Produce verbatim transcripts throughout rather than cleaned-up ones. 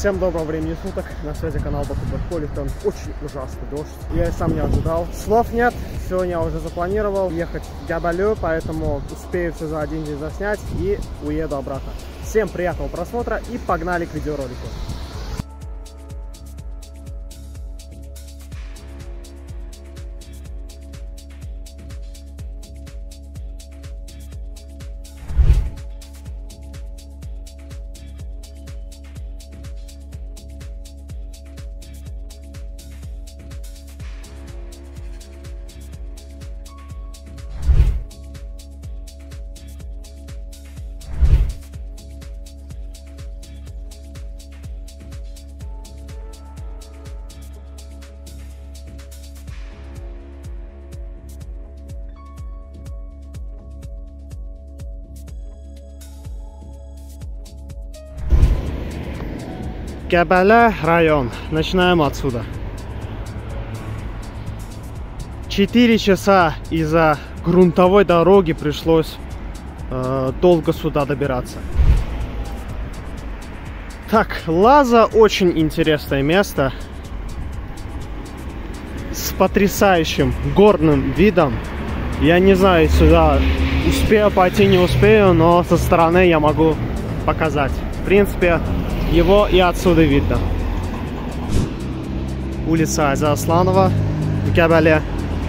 Всем доброго времени суток, на связи канал Бакуберхолитон. Очень ужасный дождь, я и сам не ожидал. Слов нет, сегодня я уже запланировал ехать в Габалю, поэтому успею все за один день заснять и уеду обратно. Всем приятного просмотра и погнали к видеоролику. Габаля район. Начинаем отсюда. Четыре часа из-за грунтовой дороги пришлось э, долго сюда добираться. Так, Лаза очень интересное место с потрясающим горным видом. Я не знаю, сюда успею пойти, не успею, но со стороны я могу показать. В принципе, его и отсюда видно. Улица Аза Асланова в Габале.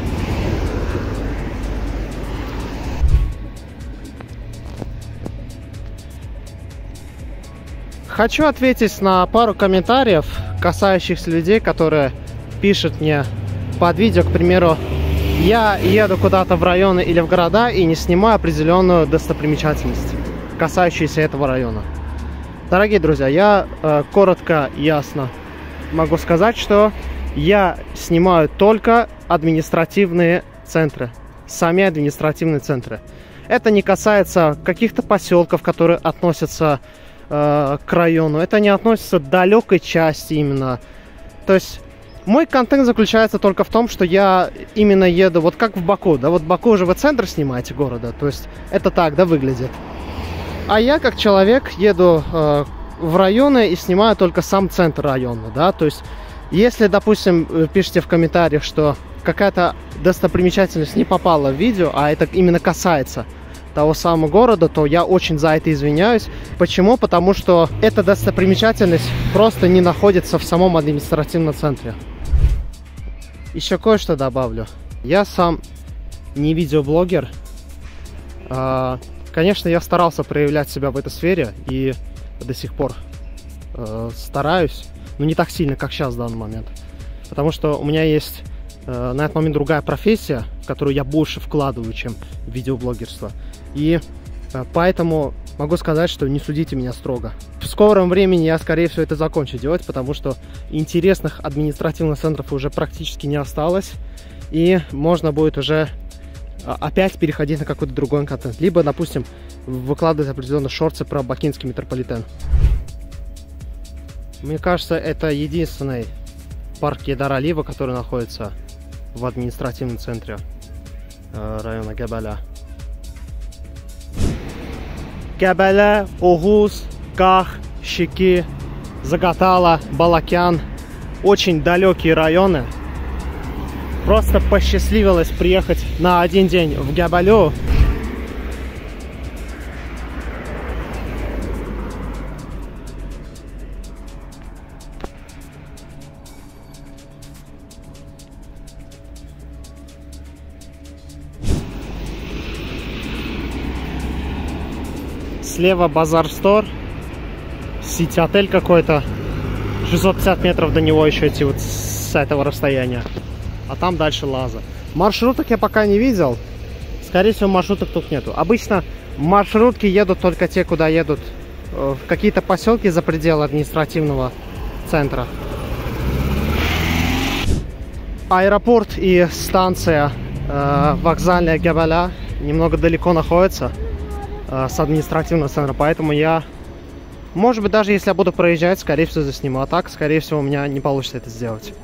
Хочу ответить на пару комментариев, касающихся людей, которые пишут мне под видео, к примеру, я еду куда-то в районы или в города и не снимаю определенную достопримечательность, касающуюся этого района. Дорогие друзья, я э, коротко и ясно могу сказать, что я снимаю только административные центры, сами административные центры. Это не касается каких-то поселков, которые относятся э, к району, это не относится к далекой части именно. То есть мой контент заключается только в том, что я именно еду, вот как в Баку, да, вот в Баку уже вы центр снимаете города, то есть это так, да, выглядит. А я, как человек, еду э, в районы и снимаю только сам центр района, да, то есть, если, допустим, пишите в комментариях, что какая-то достопримечательность не попала в видео, а это именно касается того самого города, то я очень за это извиняюсь. Почему? Потому что эта достопримечательность просто не находится в самом административном центре. Еще кое-что добавлю. Я сам не видеоблогер, э, Конечно, я старался проявлять себя в этой сфере и до сих пор э, стараюсь, но не так сильно, как сейчас в данный момент. Потому что у меня есть э, на этот момент другая профессия, в которую я больше вкладываю, чем в видеоблогерство. И э, поэтому могу сказать, что не судите меня строго. В скором времени я, скорее всего, это закончу делать, потому что интересных административных центров уже практически не осталось. И можно будет уже опять переходить на какой-то другой контент. Либо, допустим, выкладывать определенные шорты про бакинский метрополитен. Мне кажется, это единственный парк Гейдар Алиева, который находится в административном центре э, района Габаля. Габаля, Огуз, Ках, Шики, Загатала, Балакян. Очень далекие районы. Просто посчастливилось приехать на один день в Габалю. Слева Базар Стор, сити-отель какой-то. шестьсот пятьдесят метров до него еще идти вот с этого расстояния. А там дальше Лаза. Маршруток я пока не видел. Скорее всего, маршруток тут нету. Обычно маршрутки едут только те, куда едут в какие-то поселки за пределы административного центра. Аэропорт и станция э, вокзальная Габаля немного далеко находятся э, с административного центра. Поэтому я, может быть, даже если я буду проезжать, скорее всего, засниму. А так, скорее всего, у меня не получится это сделать.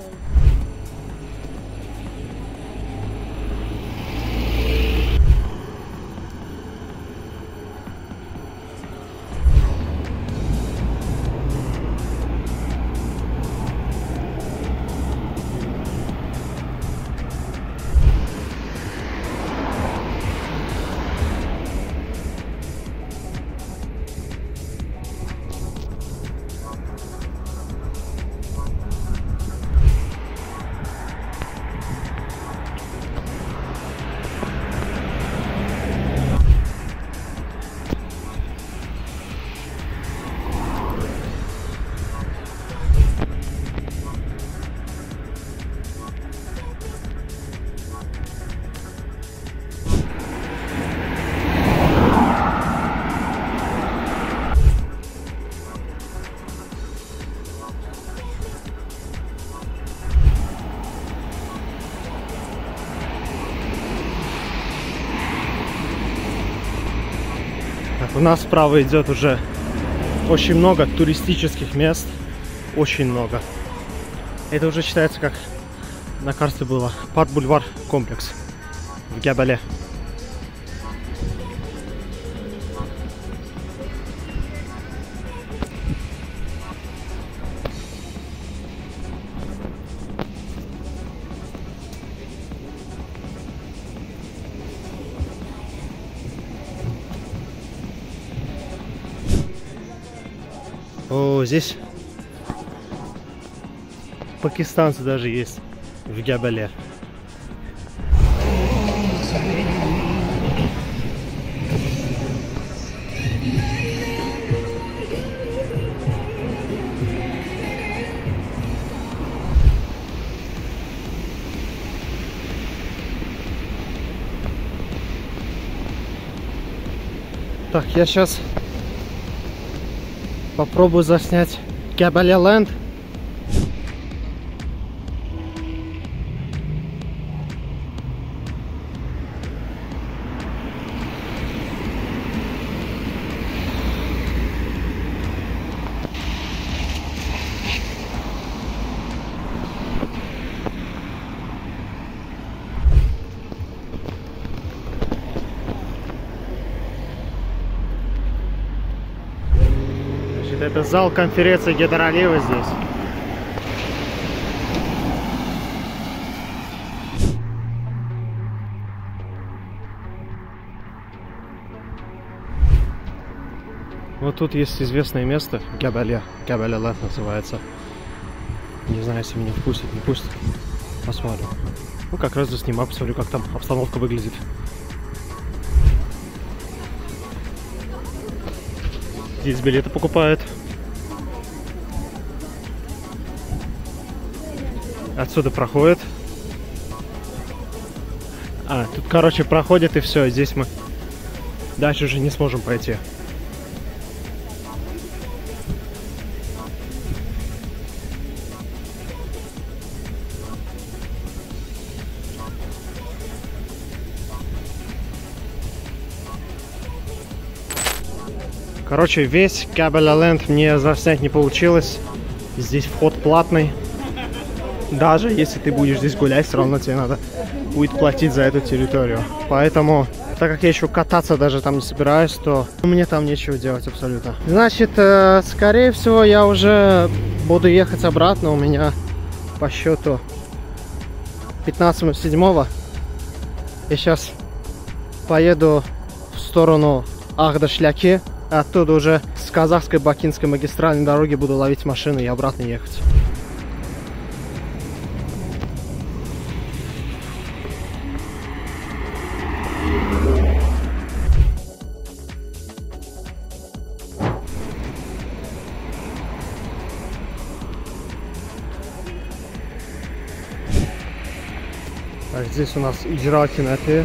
У нас справа идет уже очень много туристических мест. Очень много. Это уже считается, как на карте было, парк-бульвар комплекс в Гябале. О, здесь пакистанцы даже есть в Гябале. Так, я сейчас попробую заснять Гябале Ленд. Это зал конференции Гейдар-Алиева здесь. Вот тут есть известное место, Гябале, Гябале Ленд называется. Не знаю, если меня впустят, не пустят. Посмотрим. Ну, как раз заснимаю, посмотрю, как там обстановка выглядит. Здесь билеты покупают. Отсюда проходит. А, тут, короче, проходит и все. Здесь мы дальше уже не сможем пойти. Короче, весь Гябале Ленд мне заснять не получилось. Здесь вход платный. Даже если ты будешь здесь гулять, все равно тебе надо будет платить за эту территорию. Поэтому, так как я еще кататься даже там не собираюсь, то мне там нечего делать абсолютно. Значит, э, скорее всего, я уже буду ехать обратно. У меня по счету пятнадцатого седьмого. Я сейчас поеду в сторону Агдашляки. Оттуда уже с казахской бакинской магистральной дороги буду ловить машину и обратно ехать. Так, здесь у нас Иджра Киноте.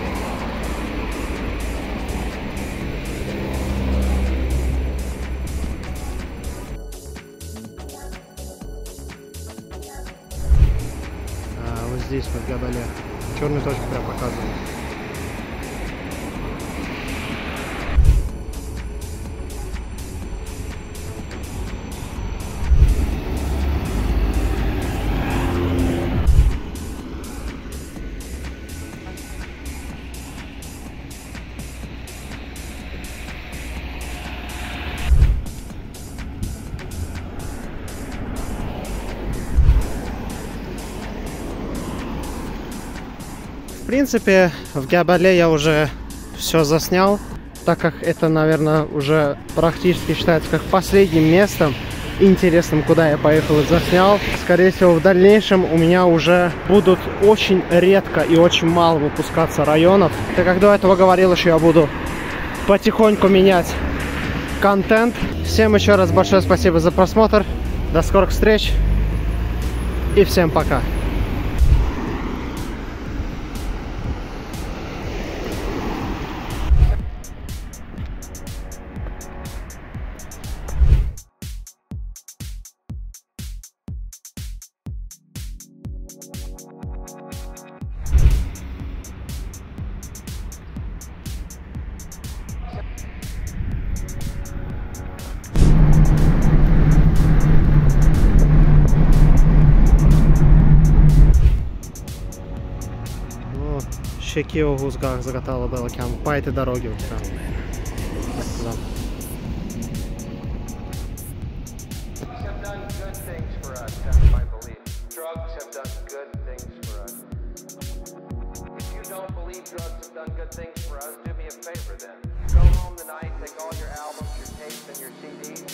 А, вот здесь вот Гябале. Черную точку прям показываю. В принципе, в Гябале я уже все заснял, так как это, наверное, уже практически считается как последним местом интересным, куда я поехал и заснял. Скорее всего, в дальнейшем у меня уже будут очень редко и очень мало выпускаться районов. Так как до этого говорил, что я буду потихоньку менять контент. Всем еще раз большое спасибо за просмотр. До скорых встреч и всем пока. Короче, Кио Гузгах загатала было кям по этой дороге вот прям. Да. Drugs have done good things for us. Do me a favor then. Go home tonight, take all your albums, your tapes, and your C Ds,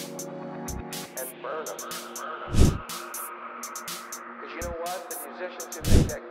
and burn them. Because you know what? The musicians who make that